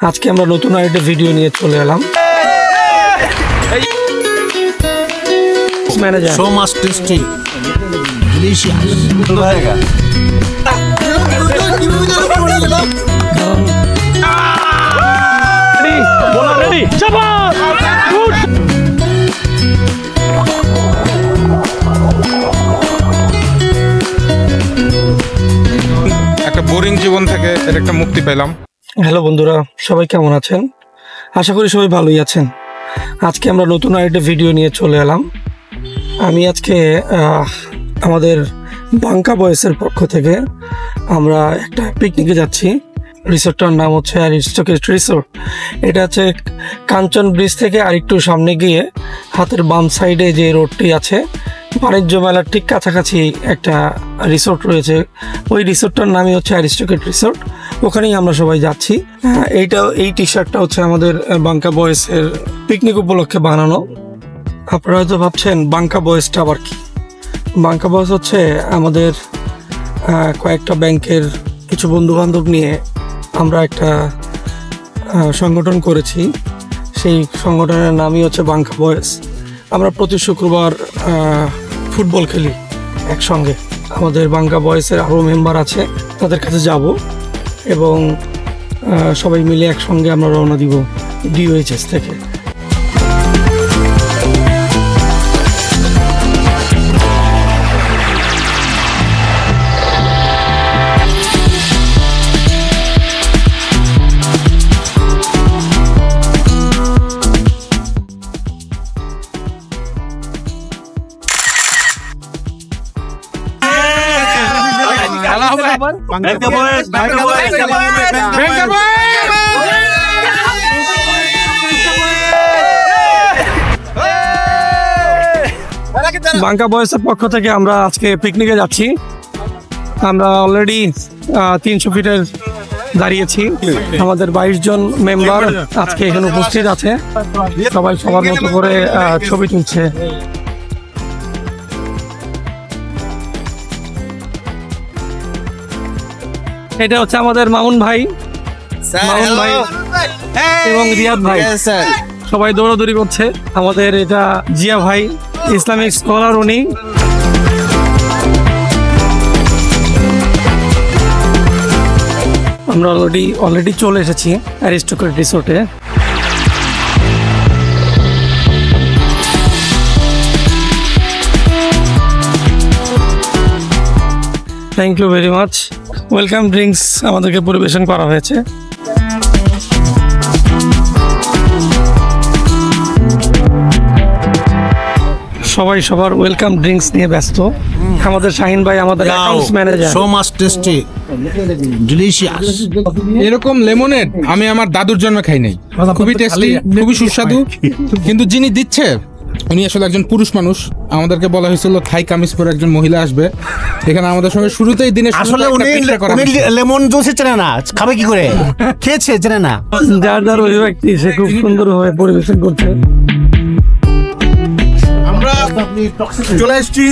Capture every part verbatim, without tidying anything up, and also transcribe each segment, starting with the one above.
আজকে আমরা নতুন আরেকটা ভিডিও নিয়ে চলে এলাম। Manager so much tasty delicious জায়গা রেডি বলা রেডি শাবাশ গুড। একটা বোরিং জীবন থেকে এর একটা মুক্তি পেলাম। হ্যালো বন্ধুরা, সবাই কেমন আছেন? আশা করি সবাই ভালোই আছেন। আজকে আমরা নতুন আরেকটা ভিডিও নিয়ে চলে এলাম। আমি আজকে আমাদের বাঙ্কা বয়েসের পক্ষ থেকে আমরা একটা পিকনিকে যাচ্ছি। রিসোর্টটার নাম হচ্ছে অ্যারিস্টোকেট রিসোর্ট। এটা হচ্ছে কাঞ্চন ব্রিজ থেকে আরেকটু সামনে গিয়ে হাতের বাম সাইডে যে রোডটি আছে, বাণিজ্য মেলার ঠিক কাছাকাছি একটা রিসোর্ট রয়েছে। ওই রিসোর্টটার নামই হচ্ছে অ্যারিস্টোকেট রিসোর্ট। ওখানেই আমরা সবাই যাচ্ছি। এইটা এই টি শার্টটা হচ্ছে আমাদের বাঙ্কা বয়েসের পিকনিক উপলক্ষে বানানো। আপনারা হয়তো ভাবছেন বাঙ্কা বয়েসটা আবার কি? বাঙ্কা বয়েস হচ্ছে আমাদের কয়েকটা ব্যাংকের কিছু বন্ধু বান্ধব নিয়ে আমরা একটা সংগঠন করেছি। সেই সংগঠনের নামই হচ্ছে বাঙ্কা বয়েস। আমরা প্রতি শুক্রবার ফুটবল খেলি একসঙ্গে। আমাদের বাঙ্কা বয়েসের আরও মেম্বার আছে, তাদের কাছে যাব এবং সবাই মিলে একসঙ্গে আমরা রওনা দিব ডিওএইচএস থেকে। বাঙ্কা বয়েসের পক্ষ থেকে আমরা আজকে পিকনিকে যাচ্ছি। আমরা অলরেডি তিনশো ফিটের দাঁড়িয়েছি। আমাদের বাইশ জন মেম্বার আজকে এখানে উপস্থিত আছে। সবাই সবার মতো করে ছবি তুলছে। এটা হচ্ছে আমাদের মামুন ভাই, মামুন ভাই এবং রিয়াদ ভাই, সবাই দৌড়াদৌড়ি করছে। আমাদের এটা জিয়া ভাই, ইসলামিক স্কলার উনি। আমরা অলরেডি অলরেডি চলে এসেছি অ্যারিস্টোকেট রিসোর্টে। Thank you very much. Welcome drinks আমাদেরকে পরিবেশন করা হয়েছে। সবাই সবার ওয়েলকাম ড্রিঙ্কস নিয়ে ব্যস্ত। আমাদের শাহিন ভাই আমাদের accounts manager. so much tasty delicious এরকম লেমনেড আমি আমার দাদুর জন্মে খাই নাই। খুবই টেস্টি, খুবই সুস্বাদু। কিন্তু যিনি দিচ্ছে উনি আসলে একজন পুরুষ মানুষ। আমাদেরকে বলা হয়েছিল থাই কামিজ পরে একজন মহিলা আসবে এখানে আমাদের সঙ্গে শুরুতেই দিনে। আসলে উনি উনি লেমন জুস চেনে না, খাবে কি করে? খেয়েছে চেনে না। যার যার ওই ব্যক্তি সে খুব সুন্দরভাবে পরিবেশন করছে। আমরা চলে এসেছি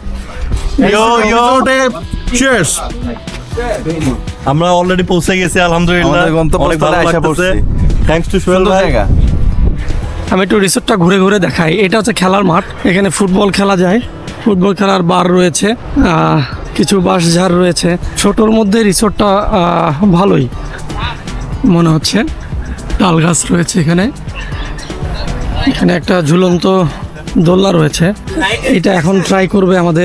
আমরা অলরেডি পৌঁছে গেছি আলহামদুলিল্লাহ। অনেক ভালো আশা করছে। থ্যাঙ্কস টু সোহেল ভাই। আমি একটু রিসোর্টটা ঘুরে ঘুরে দেখাই। এটা হচ্ছে খেলার মাঠ, এখানে ফুটবল খেলা যায়। ফুটবল খেলার বার রয়েছে, কিছু বাঁশঝাড় রয়েছে। ছোটোর মধ্যে রিসোর্টটা ভালোই মনে হচ্ছে। তাল গাছ রয়েছে এখানে। এখানে একটা ঝুলন্ত দোলনা রয়েছে। এটা এখন ট্রাই করবে আমাদের।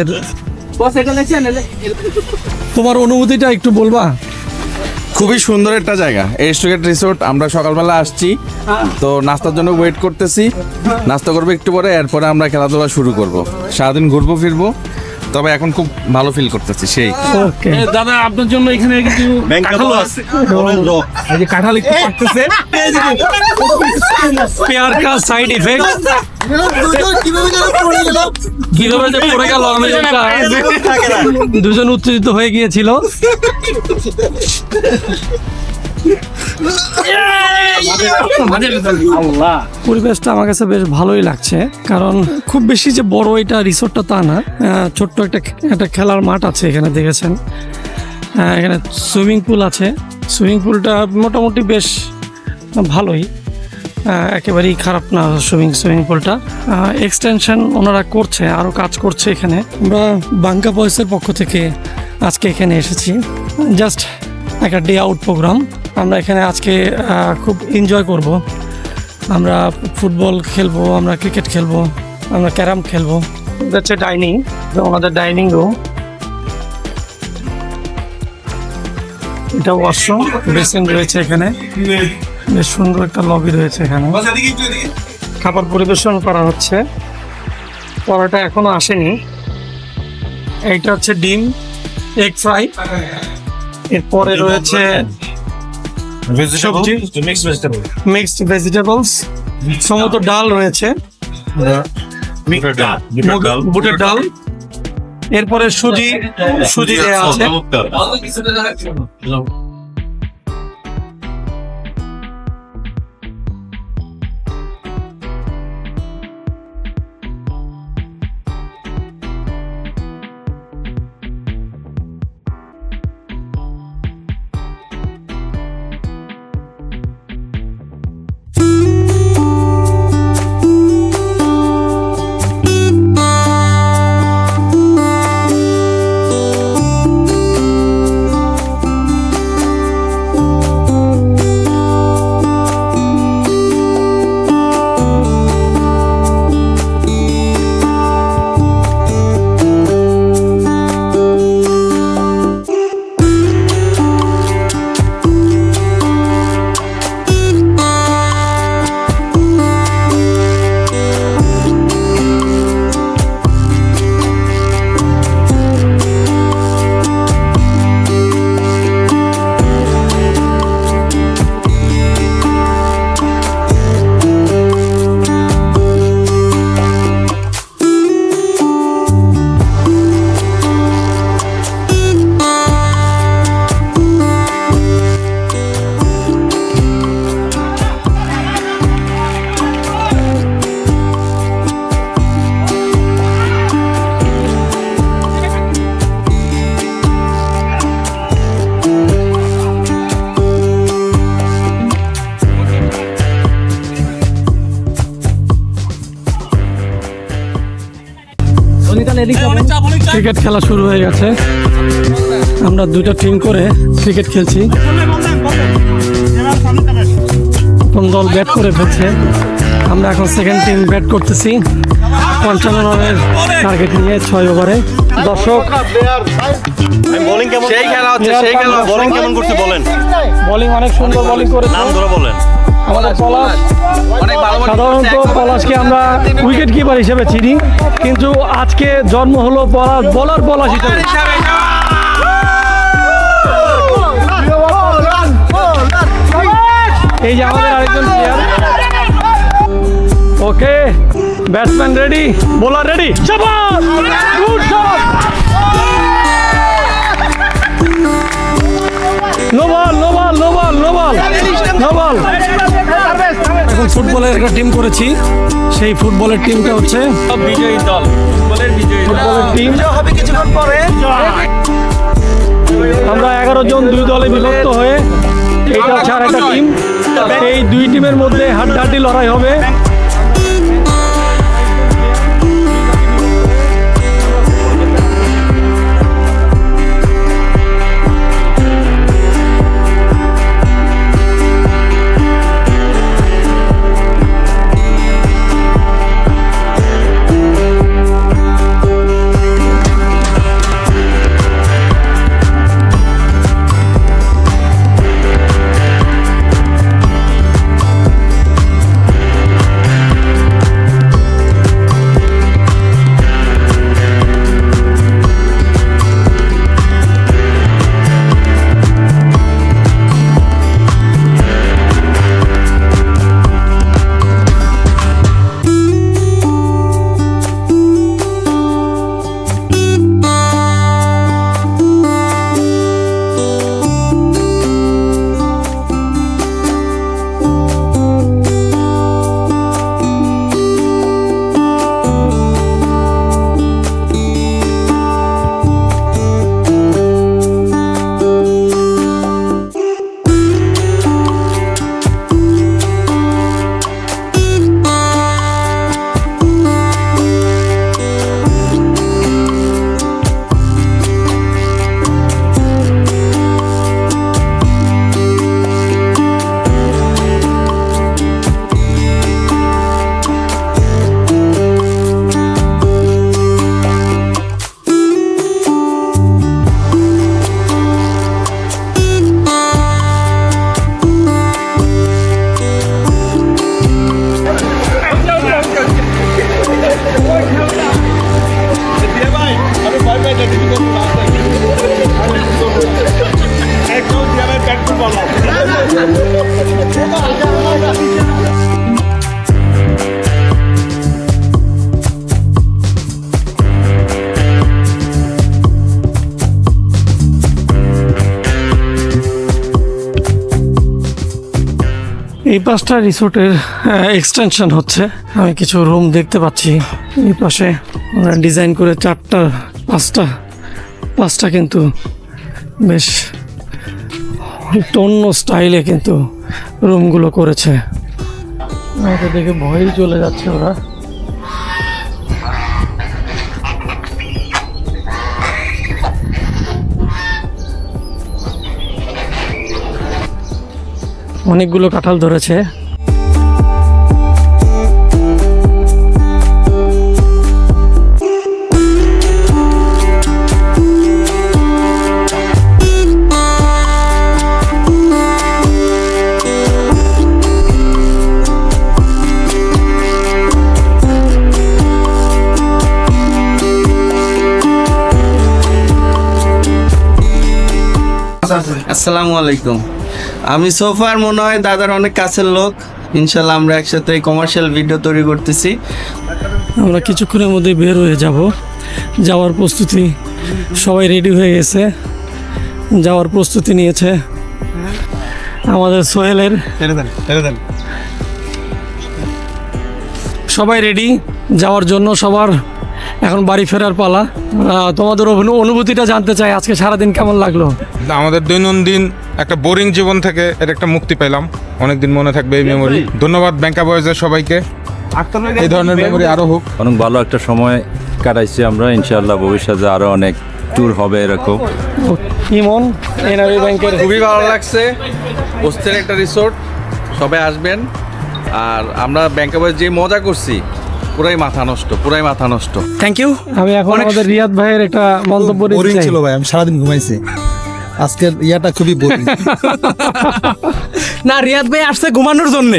তোমার অনুভূতিটা একটু বলবা? খুবই সুন্দর একটা জায়গা অ্যারিস্টোকেট রিসোর্ট। আমরা সকালবেলা আসছি তো নাস্তার জন্য ওয়েট করতেছি। নাস্তা করবো একটু পরে, এরপরে আমরা খেলাধুলা শুরু করব। সারাদিন ঘুরবো ফিরবো, তবে এখন খুব ভালো ফিল করতেছি। সেই দাদা আপনার জন্য এখানে কিছু কাঁঠাল আছে। এই যে কাঁঠাল একটু পাকতেছে। পেয়ার কা সাইড ইফেক্ট কিভাবে যে পড়ে গেল, আমি দুজন উত্তেজিত হয়ে গিয়েছিল। পরিবেশটা আমার কাছে বেশ ভালোই লাগছে, কারণ খুব বেশি যে বড় এটা রিসোর্টটা তা না। ছোট্ট একটা একটা খেলার মাঠ আছে এখানে, দেখেছেন। এখানে সুইমিং পুল আছে। সুইমিং পুলটা মোটামুটি বেশ ভালোই, আহ, একেবারেই খারাপ না সুইমিং সুইমিং পুলটা। এক্সটেনশন ওনারা করছে, আরও কাজ করছে এখানে। আমরা বাঙ্কা বয়েসের পক্ষ থেকে আজকে এখানে এসেছি, জাস্ট একটা ডে আউট প্রোগ্রাম। আমরা এখানে আজকে আহ, খুব এনজয় করব। আমরা ফুটবল খেলবো, আমরা ক্রিকেট খেলবো, আমরা ক্যারাম খেলবো। হচ্ছে ডাইনিং, ওনাদের ডাইনিং রুম। এটা ওয়াশরুম, বেসিন রয়েছে এখানে, বেশ সুন্দর একটা লবি রয়েছে এখানে। খাবার পরিবেশন করা হচ্ছে, পরোটা এখনো আসেনি। এইটা হচ্ছে ডিম এগ ফ্রাই, এরপরে রয়েছে সবজি মিক্সড ভেজিটেবলস, সম্ভবত ডাল রয়েছে, বুটের ডাল, এরপরে সুজি সুজি দেওয়া আছে। ক্রিকেট খেলা শুরু হয়ে গেছে, আমরা দুইটা টিম করে ক্রিকেট খেলছি। কোন দল ব্যাট করে ফেলছে, আমরা এখন সেকেন্ড টিম ব্যাট করতেছি পঞ্চান্ন রানের টার্গেট নিয়ে ছয় ওভারে। দর্শক বোলিং কেমন সেই খেলা হচ্ছে, সেই খেলা। বোলিং কেমন করছে বলেন? বোলিং অনেক সুন্দর বোলিং করেছে নাম ধরে বলেন। আমাদের পলাশ। অনেক ভালো ভালো সাধারণত পলাশকে আমরা উইকেট কিপার হিসেবে চিনি, কিন্তু আজকে জন্ম হলো পলাশ বোলার পলাশ হিসেবে। এই যে আমাদের আরেকজন player. Okay, batsman ready, bowler ready, শাবাশ, good shot, no ball no ball no ball no ball no ball. এখন ফুটবলের একটা টিম করেছি, সেই ফুটবলের টিমটা হচ্ছে বিজয়ী দল, ফুটবলের বিজয়ী ফুটবলের টিম হবে কিছুক্ষণ পরে। আমরা এগারো জন দুই দলে বিভক্ত হয়ে, এইটা হচ্ছে আর একটা টিম। এই দুই টিমের মধ্যে হাড্ডাহাড্ডি লড়াই হবে। এই পাঁচটা রিসোর্টের এক্সটেনশন হচ্ছে। আমি কিছু রুম দেখতে পাচ্ছি এই পাশে ওরা ডিজাইন করে চারটা পাঁচটা পাঁচটা কিন্তু বেশ অন্য স্টাইলে কিন্তু রুমগুলো করেছে। আমাকে দেখে ভয়ই চলে যাচ্ছে ওরা। অনেকগুলো কাঁঠাল ধরেছে। আসসালামু আলাইকুম। আমি সোফার মনে হয় দাদার অনেক কাছের লোক। ইনশাল্লাহ আমরা একসাথে কমার্শিয়াল ভিডিও তৈরি করতেছি। আমরা কিছুক্ষণের মধ্যে বের হয়ে যাব। যাওয়ার প্রস্তুতি সবাই রেডি হয়ে গেছে, যাওয়ার প্রস্তুতি নিয়েছে। আমাদের সোহেলের সবাই রেডি যাওয়ার জন্য। সবার এখন বাড়ি ফেরার পালা। আহ, তোমাদের অনু- অনুভূতিটা জানতে চাই, আজকে সারাদিন কেমন লাগলো? আমাদের দৈনন্দিন একটা বোরিং জীবন থেকে এর একটা মুক্তি পেলাম, অনেকদিন মনে থাকবে এই মেমোরি। ধন্যবাদ ব্যাংকা বয়েজের সবাইকে, এই ধরনের মেমোরি আরো হোক। অনেক ভালো একটা সময় কাটাইছি আমরা, ইনশাআল্লাহ ভবিষ্যতে আরো অনেক ট্যুর হবে এরকম। ইমন এনআরবি ব্যাংকের খুবই ভালো লাগছে, অস্থির একটা রিসোর্ট, সবাই আসবেন। আর আমরা ব্যাংকা বয়েজ যে মজা করছি পুরাই মাথা নষ্ট, পুরাই মাথা নষ্ট। Thank you. আমি এখন আমাদের রিয়াদ ভাইয়ের একটা মন্তব্য দিতে বোরিং চাই। ছিল ভাই, আমি সারাদিন ঘুমাইছি। আজকের ইয়াটা খুবই বোরিং। না, রিয়াদ ভাই আসছে ঘুমানোর জন্য।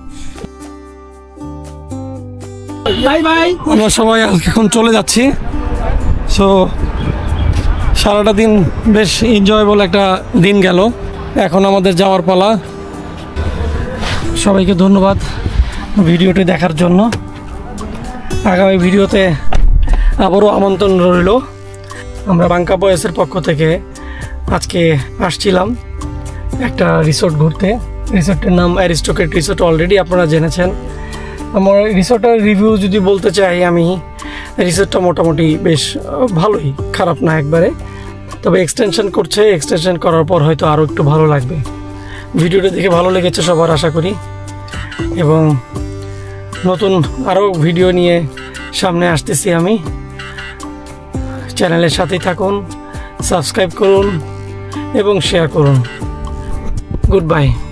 আমরা সবাই এখন চলে যাচ্ছি। সো সারাটা দিন বেশ এনজয়েবল একটা দিন গেল, এখন আমাদের যাওয়ার পালা। সবাইকে ধন্যবাদ ভিডিওটি দেখার জন্য। আগামী ভিডিওতে আবারও আমন্ত্রণ রইল। আমরা বাংকা বয়েসের পক্ষ থেকে আজকে আসছিলাম একটা রিসোর্ট ঘুরতে। রিসোর্টের নাম অ্যারিস্টোক্রেট রিসোর্ট, অলরেডি আপনারা জেনেছেন। আমার রিসোর্টের রিভিউ যদি বলতে চাই, আমি রিসোর্টটা মোটামুটি বেশ ভালোই, খারাপ না একবারে। তবে এক্সটেনশন করছে, এক্সটেনশন করার পর হয়তো আরও একটু ভালো লাগবে। ভিডিওটা দেখে ভালো লেগেছে সবার আশা করি, এবং নতুন আরও ভিডিও নিয়ে সামনে আসতেছি আমি। চ্যানেলের সাথেই থাকুন, সাবস্ক্রাইব করুন এবং শেয়ার করুন। Good by.